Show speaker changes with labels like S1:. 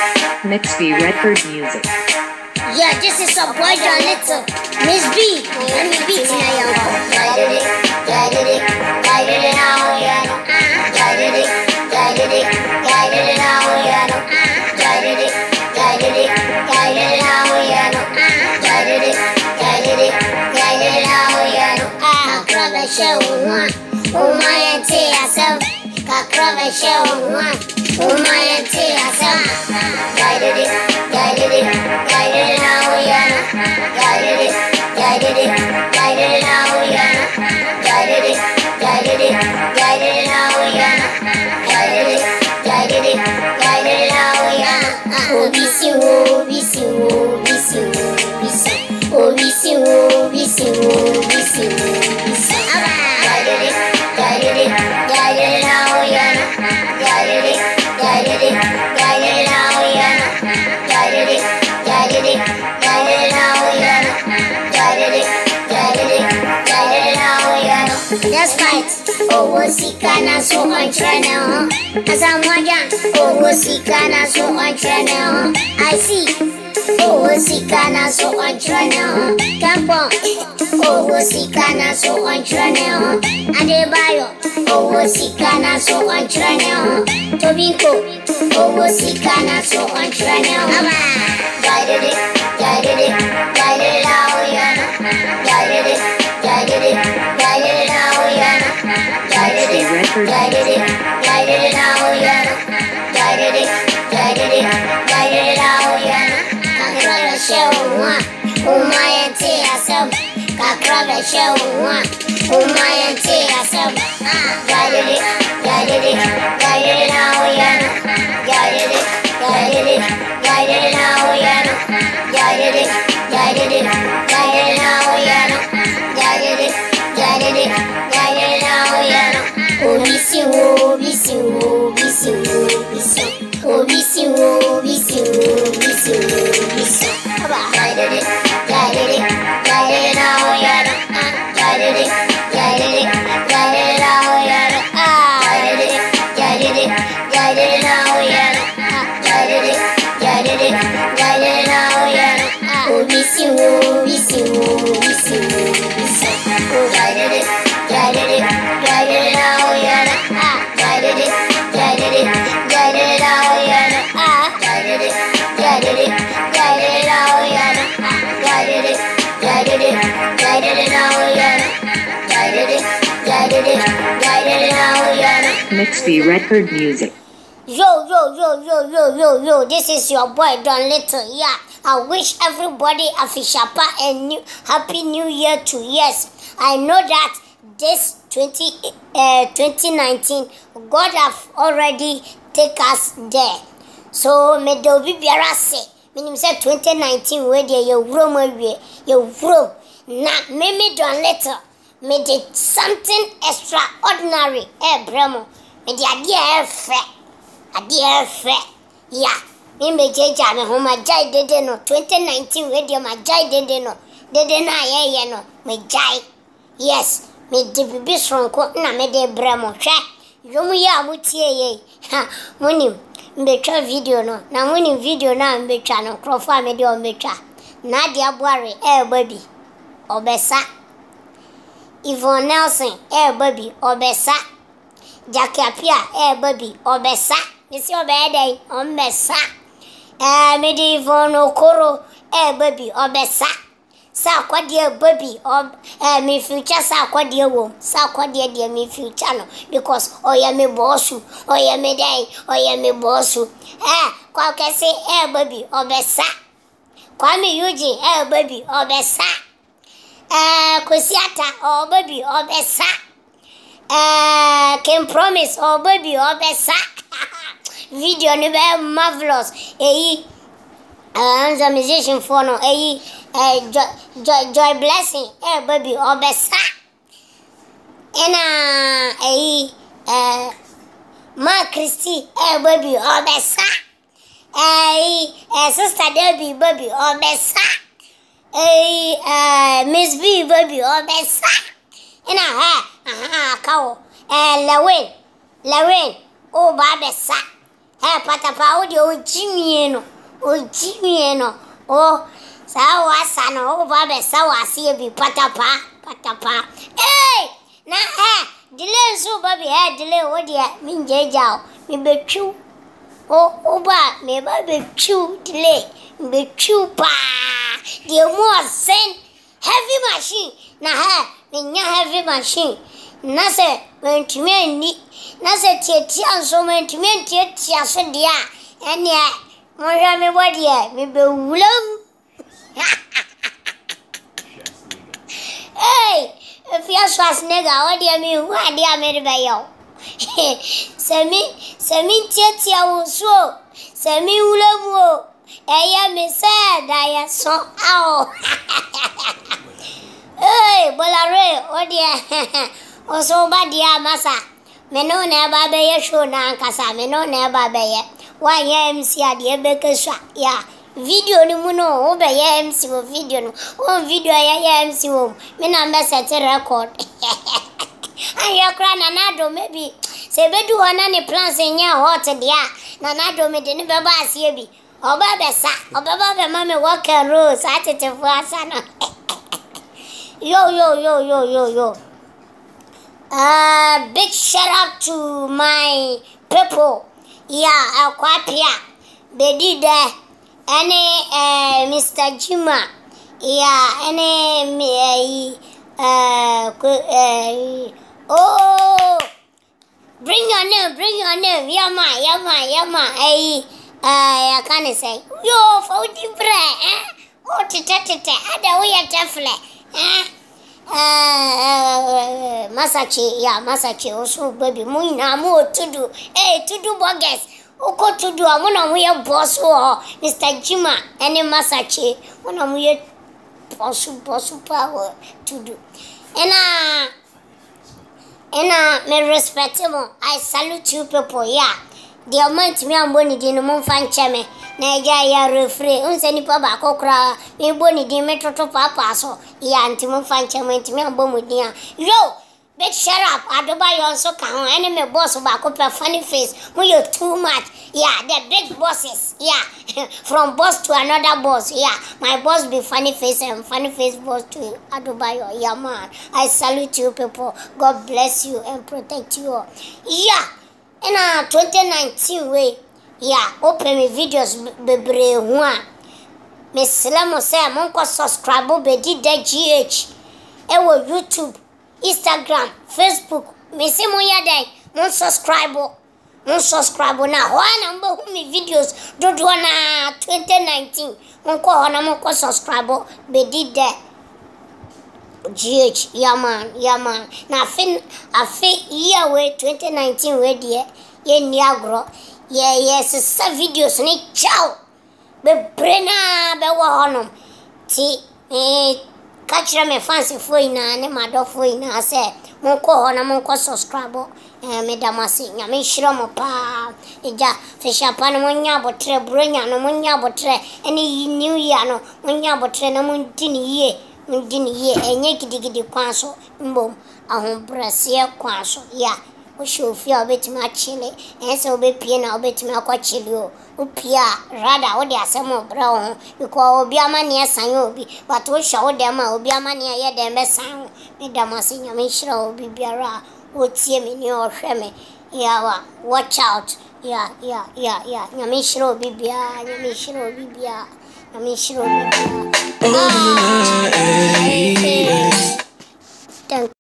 S1: Mix B Record Music.
S2: Yeah, this is a boy John Little. Miss B. Let me beat you now, young boy. I did it now, yeah. I did it now, yeah. I did it now, yeah. I did it now, yeah. I grab a show one. Oh my auntie, I saw. I grab a show one. Oh my auntie, I saw. I did it now, yeah. I did it now, yeah. I did it now, yeah. Oh, BC, oh, BC, oh, BC, oh, BC. Oh, BC, oh, BC, oh, BC, oh, BC. I did it now, yeah. I did it now, yeah. I did it now, yeah. That's right. Oh, what's he gonna so on channel? As I'm watching, oh, what's he gonna so on channel? I see. Oh, what's he gonna so on channel? Come on. Oh, what's he gonna so on channel? Adebayo. Oh, what's he gonna so on channel? Tobinko. Oh, what's he gonna so on channel? Guided it out, yeah. Guided it out, yeah. Guided it out, yeah. Guided it out, yeah. Kakraba show one. Oh my auntie, I saw. Kakraba show one. Oh my auntie, I saw. Guided it out, yeah. Guided it out, yeah. Guided it out, yeah. Guided it out, yeah. Oh, BC, oh, BC, oh, BC, oh, BC. Oh, BC, oh, BC, oh, BC, oh, BC. Guided it out, yeah. Guided it out, yeah. Guided it out, yeah. Guided it out, yeah. Oh, BC, oh, BC, oh, BC, oh, BC. Oh, guided it out, yeah. Guided it out, yeah. Guided it out, yeah. Guided it out, yeah. Guided it out, yeah.
S1: Mix B Record Music.
S2: Yo, this is your boy Don Little, yeah. I wish everybody a Fishapa and Happy New Year to yes. I know that this 2019, God have already take us there. So me do be biara say, meaning say 2019 where there you room na me Don Little, me did something extraordinary. Bremo, me the idea fair, yeah. Me jeja me homa jai dede no 2019 we dey ma jai dede no ye no me jai yes me de bibi sonko na me de bremo hwe yomu ya mutie ye ha muni mbetwa video no na muni video na mbetwa no krofa me de o mbetwa na de aboare baby obesa Yvonne Nelson baby obesa Jackie Apia baby obesa Missy obedai ombesa Medieval Okoro, baby, or Bessa. Sa kwa dear baby, me future sa kwa dear womb, sa kwa dear me future no, because ya me bossu, ya me day, ya me bossu. Kwa kese, baby, or Bessa. Kwa me Eugene, baby, or Bessa. Kosiata, baby, or Bessa. Can promise, baby, or Bessa. Video ni be marvelous. I'm a musician for no. Joy blessing. Baby, obesa. Ma Christy. Baby, obesa. Sister Debbie, baby, obesa. Miss B, baby, obesa. Cow. Lorraine. Oh, babesa. patapa wo de o jimie no o sa wa sa no o ba be sa wa se bi patapa na delay so ba bi delay wo de mi jeja mi betwu o ba me ba betwu delay me betwu pa the more send heavy machine na me nya heavy machine na se mentumi ni na se tietia so mentumi tietia so dia ene mo hwa me body me be wulam if you swas nigga what do you mean who are they made by you semi tietia wo so semi wulam wo me say da so aw bolare what do you oso ba dia masa me no na ba be ye show na nkasa me no na ba be ye wa ye MC ade be keswa ya video ni mu no o be ye MC wo video no o video ye MC wo me na me set record aya kra na do maybe se be du ona ni plans nya hot dia na do me de ni be ba asie bi oba be sa oba ba be ma me work rose atete fu asa no yo big shout out to my people. Yeah, Aquapia. They did that. Any Mr. Jima. Yeah, any oh, bring your name. Yama. Hey, I can't say. Yo, for the bread. Oh, tete. Ada we are definitely. Masachi also baby muina mo to do bogus oko to do amona we boss Mr. Jima and Masachi one we boss power to do and me respectable I salute you people yeah the amount me am boni di no mon fan cheme na ya refre unse ni pa ba kokra me boni di me toto papa so ya anti mon fan cheme anti me am bomu di yo big shut up adoba you also can any me boss ba ko funny face when you too much yeah the big bosses yeah from boss to another boss yeah my boss be funny face and funny face boss to adoba yeah man I salute you people God bless you and protect you all yeah in 2019 way yeah open me videos bebre ho me selamo say mon ko subscribe be di da gh e wo YouTube Instagram Facebook me say mon ya dai mon subscribe na ho na mbo hu me videos dodo na 2019 mon ko ho na mon ko subscribe be di da GH, yeah man. Na afi year way 2019 way there. Ye niagro. Yes, some videos ni chow. Be brena be wa honom. Ti catch me fancy foina ne mado foina say mon ko hona mon ko subscribe me damasi nyame hiro mo pa eja fisha pa no nya botre bronya no nya botre any new year no nya botre na mun tini ye enye gidigidi kwanso mbom ahombrasie kwanso ya o shofia obetima chile enso obepie na obetima akwa chile o opia rada o de asemo bra ho because obi amane esan obi but o hwa o de ma obi amane ye de mesan me damase nyame hira obi biara o tie me ni o hwe me ya watch out ya nyame hira obi bia nyame hira obi bia nyame hira obi bia